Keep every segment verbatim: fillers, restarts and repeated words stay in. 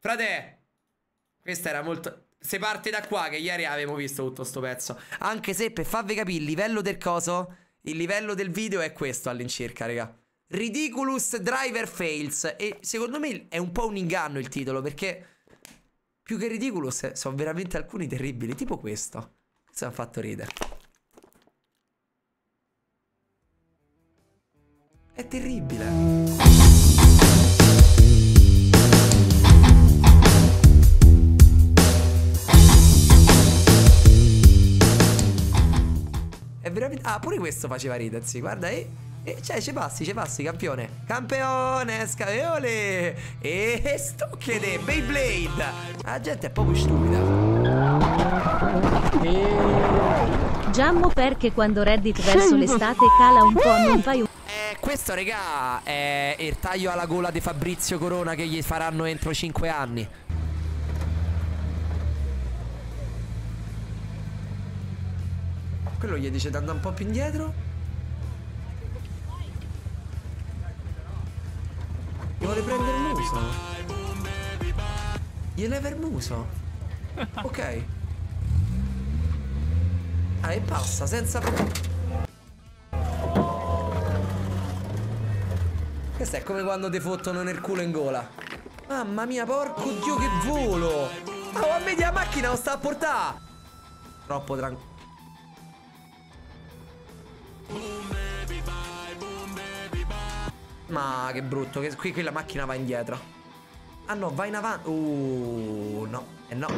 Frate, questa era molto... Se parte da qua che ieri avevamo visto tutto sto pezzo. Anche se per farvi capire il livello del coso, il livello del video è questo all'incirca, raga. Ridiculous Driver Fails. E secondo me è un po' un inganno il titolo, perché più che Ridiculous sono veramente alcuni terribili. Tipo questo. Questo mi ha fatto ridere. È terribile. È veramente... Ah, pure questo faceva ridersi. Guarda, e... e cioè, ci passi, ci passi, campione. Campione, scaviole. E stocchete, Beyblade. La gente è proprio stupida. Giammo perché quando Reddit verso l'estate cala un po' non fai un... Eh, questo, regà, è il taglio alla gola di Fabrizio Corona che gli faranno entro cinque anni. Quello gli dice di andare un po' più indietro. Gli vuole prendere il muso. Gli leva il muso. Ok. Ah, e passa senza... Questo è come quando ti fottono nel culo in gola. Mamma mia, porco Dio, che volo. Oh, a me la macchina lo sta a portare. Troppo tranquillo. Ma che brutto, che qui, qui la macchina va indietro. Ah no, va in avanti. Uh, no, e eh no.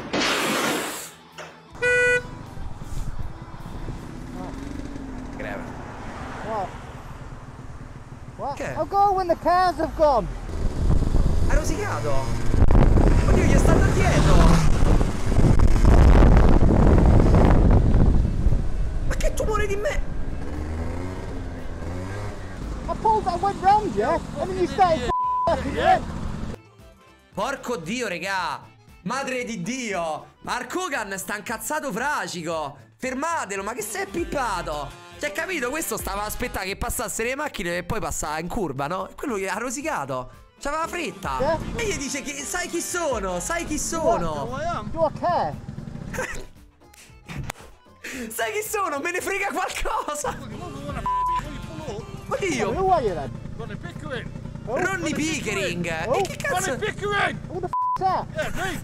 Greve. What? What? Che? I'll go when the cars have gone. Ha rosicato. Oddio, gli è stato dietro. Ma che tumore di me? I pulled that went round, yeah? And then you started f***ing yeah. Porco Dio, regà. Madre di Dio. Mark Hogan sta incazzato fracico. Fermatelo, ma che sei pippato? Cioè, capito? Questo stava a aspettare che passassero le macchine e poi passava in curva, no? E quello gli ha rosicato. C'aveva fretta. Yeah. E gli dice che sai chi sono? Sai chi sono? Do I care? Sai chi sono? Me ne frega qualcosa. Oddio. Who are you then? Ronnie Pickering. Oh, Ronnie Pickering. Oh. E che cazzo? Ronnie Pickering. Who the f***'s that? Yeah, me.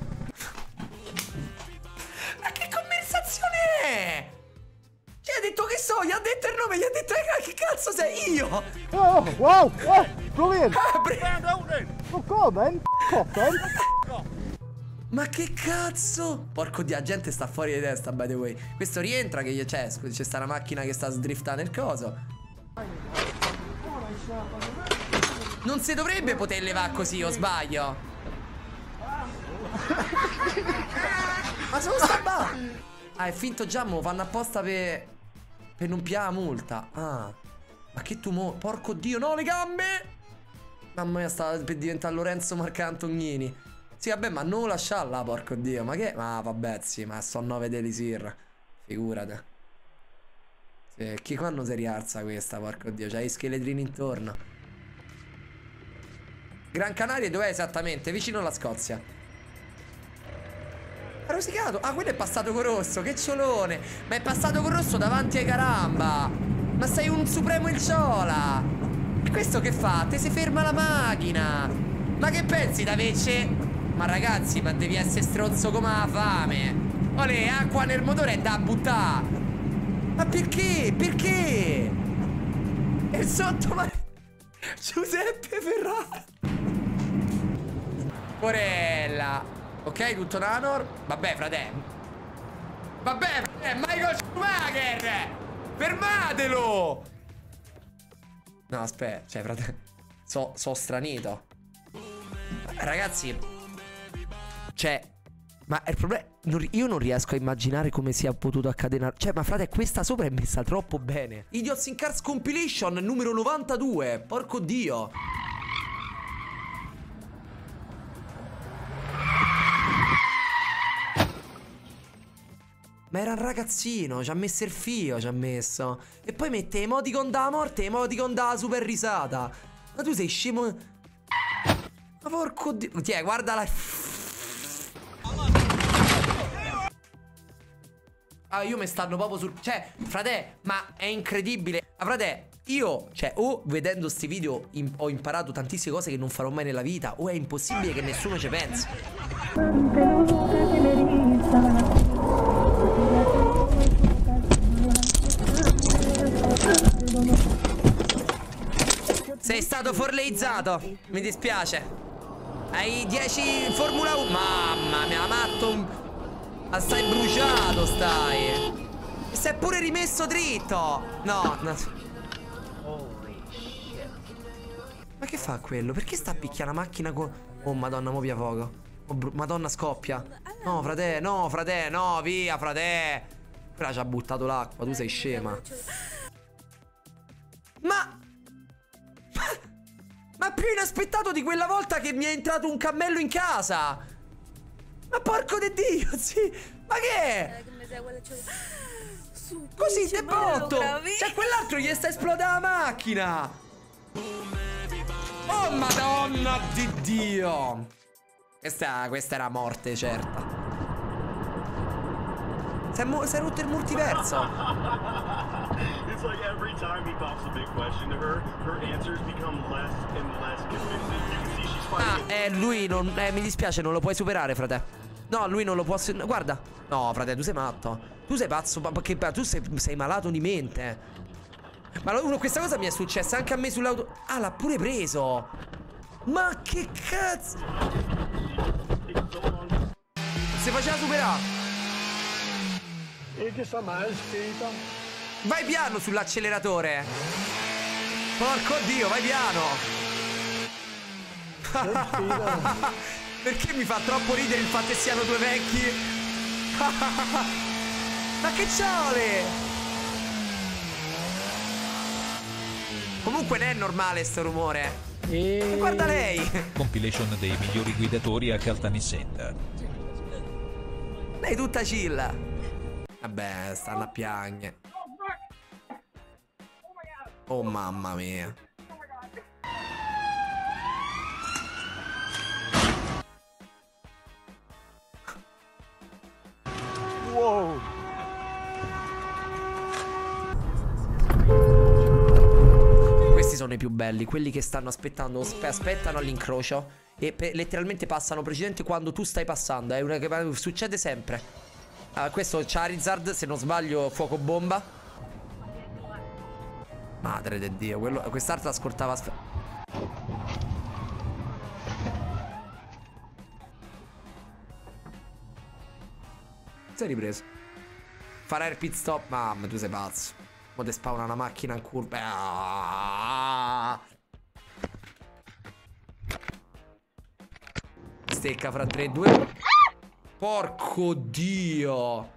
Ma che conversazione è? Cioè, ha detto che so, gli ha detto il nome, gli ha detto eh, che cazzo sei io? Oh, wow, oh, brilliant. Ah, bre- Found out then. Well, go then, f*** off then. Ma che cazzo? Porco Dio, la gente sta fuori di testa, by the way. Questo rientra che c'è, c'è sta una macchina che sta sdriftando il coso. Non si dovrebbe poter levare così, o sbaglio? Ma sono sta ba... Ah, è finto Giammo, fanno apposta per... Per non piare la multa. Ah. Ma che tumore. Porco Dio, no, le gambe. Mamma mia, sta per diventare Lorenzo Marcantognini. Sì, vabbè, ma non lasciarla, porco Dio. Ma che... Ma vabbè, sì, ma sono nove dell'Isir. Figurate. Sì, chi quando si rialza questa, porco Dio? C'ha gli scheletrini intorno. Gran Canaria dov'è esattamente? Vicino alla Scozia. Ha rosicato. Ah, quello è passato con rosso. Che ciolone. Ma è passato con rosso davanti ai caramba. Ma sei un supremo il ciola. E questo che fa? Te si ferma la macchina. Ma che pensi invece? Ma ragazzi, ma devi essere stronzo come la fame. Olè, acqua nel motore è da buttare. Ma perché? Perché? E sotto ma... Giuseppe Ferrara. Porella. Ok, tutto Nanor. Vabbè, fratello. Vabbè, è Michael Schumacher. Fermatelo. No, aspetta. Cioè, fratello, so, so stranito. Ragazzi, cioè, ma il problema, non, io non riesco a immaginare come sia potuto accadere. Cioè, ma frate, questa sopra è messa troppo bene. Idiots in Cars Compilation numero novantadue. Porco Dio. Ma era un ragazzino, ci ha messo il fio, ci ha messo. E poi mette emoticon da morte, emoticon da super risata. Ma tu sei scemo. Ma porco dio. Tiè, guarda la... Ah, io mi stanno proprio sul... Cioè, frate, ma è incredibile. Ah, frate, io, cioè, o vedendo sti video im- ho imparato tantissime cose che non farò mai nella vita, o è impossibile che nessuno ci pensi. Sei stato forleizzato. Mi dispiace. Hai dieci Formula uno. Mamma mia, matto. Ma stai bruciato, stai. E sei pure rimesso dritto. No, no. Ma che fa quello? Perché sta a picchiare la macchina con... Oh madonna, mo via fuoco. Oh, madonna, scoppia. No, frate, no, frate, no, via, frate. Quella ci ha buttato l'acqua, tu sei scema. Ma... Ma più inaspettato di quella volta che mi è entrato un cammello in casa. Ma porco di Dio, sì. Ma che è? Così te botto. Cioè quell'altro gli sta esplodendo la macchina. Oh madonna di Dio. Questa, questa era morte certa. Si è, si è rotto il multiverso. It's like every time he pops a big question to her, her answers become less and less convincing. You can see she's fighting. Ah, eh, lui non... Eh, mi dispiace, non lo puoi superare, frate. No, lui non lo può... Guarda. No, frate, tu sei matto. Tu sei pazzo, perché tu sei, sei malato di mente. Ma lo, questa cosa mi è successa anche a me sull'auto... Ah, l'ha pure preso. Ma che cazzo. Si faceva superare. Vai piano sull'acceleratore. Porco Dio, vai piano. Perché mi fa troppo ridere il fatto che siano due vecchi. Ma che ciole. Comunque non è normale sto rumore. E... Guarda lei. Compilation dei migliori guidatori a Caltanissetta. Lei tutta chill. Vabbè, stanno a piagne. Oh mamma mia. Wow. Questi sono i più belli, quelli che stanno aspettando, aspettano all'incrocio e letteralmente passano precedente quando tu stai passando. È una che succede sempre. Ah, questo Charizard, se non sbaglio, fuoco bomba. Madre di Dio, quello, quest'altro ascoltava. Sei ripreso. Fare il pit stop. Mamma, tu sei pazzo. Mo te spawna una macchina in curva. Ah! Stecca fra tre e due. Porco Dio.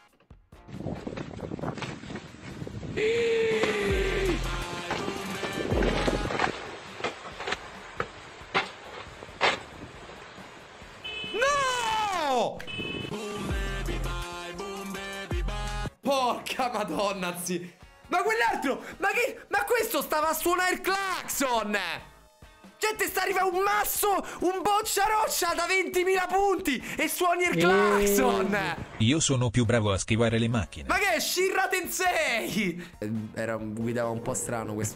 No! Porca madonna, zi. Ma quell'altro, ma che, ma questo stava a suonare il clacson. Cioè ti sta arrivando un masso, un boccia roccia da ventimila punti e suoni il clacson. Io sono più bravo a schivare le macchine. Ma che è Shirra Tensei? Era, guidava un po' strano questo.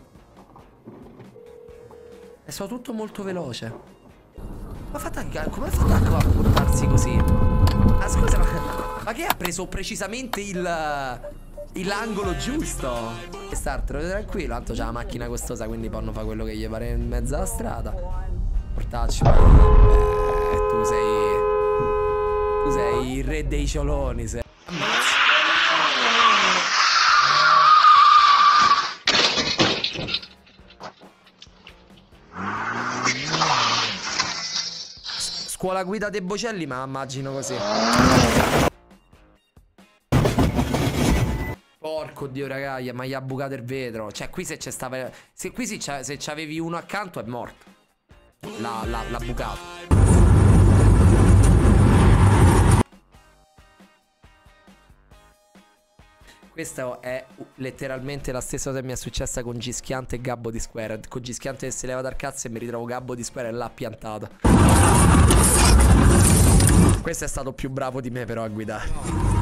È stato tutto molto veloce. Ma fatta, come ha fatto a portarsi così? Ah scusa, ma, ma che ha preso precisamente il... l'angolo giusto? E startelo tranquillo, tanto c'ha la macchina costosa, quindi possono fare quello che gli pare in mezzo alla strada. Portacci. Eh, tu sei. Tu sei il re dei cioloni. Sei. Scuola guida dei Bocelli, ma immagino così. Porco Dio, ragazzi, ma gli ha bucato il vetro. Cioè, qui se c'è stava. Se qui si se c'avevi uno accanto è morto. L'ha bucato. Questa è letteralmente la stessa cosa che mi è successa con Gischiante e Gabbo di Square. Con Gischiante che si leva dal cazzo e mi ritrovo Gabbo di Square e l'ha piantata. Questo è stato più bravo di me però a guidare.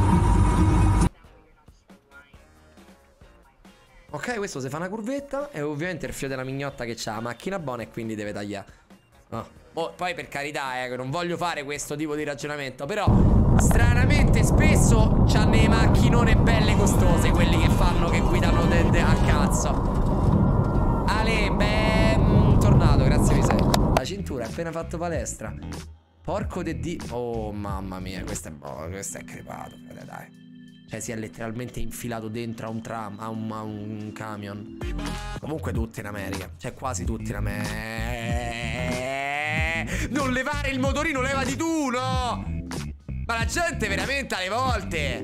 Ok, questo si fa una curvetta. E ovviamente il figlio della mignotta che c'ha la macchina buona e quindi deve tagliare. Oh. Oh, poi per carità, eh, non voglio fare questo tipo di ragionamento, però stranamente spesso c'hanno le macchinone belle costose quelli che fanno, che guidano de, de, a cazzo. Ale, beh, mm, tornato, grazie Misè. La cintura, hai appena fatto palestra. Porco de di... Oh, mamma mia, questo è, oh, questo è crepato, frate, dai. Cioè si è letteralmente infilato dentro a un tram, a un, a un camion. Comunque tutti in America, cioè quasi tutti in America. Non levare il motorino, levati tu, no? Ma la gente veramente alle volte.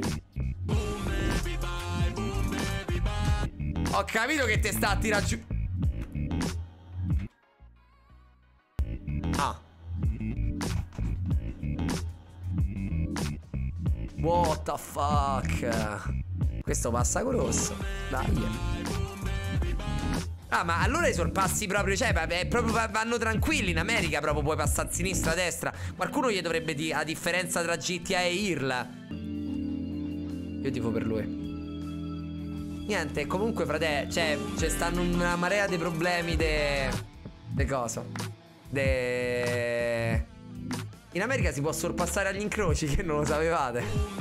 Ho capito che te sta a tirare giù. Ah. What the fuck? Questo passa con rosso. Dai. Ah, ma allora i sorpassi proprio, cioè, è proprio vanno tranquilli in America, proprio puoi passare a sinistra, a destra. Qualcuno gli dovrebbe dire, a differenza tra G T A e I R L. Io tifo per lui. Niente, comunque, frate, cioè, c'è stanno una marea di problemi de... De cosa? De... In America si può sorpassare agli incroci, che non lo sapevate.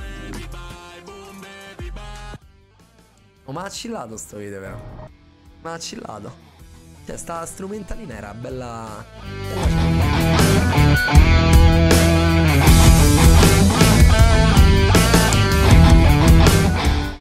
Oh, ma ha chillato sto video, però. Ma ha chillato. Cioè sta strumentalina era bella, bella...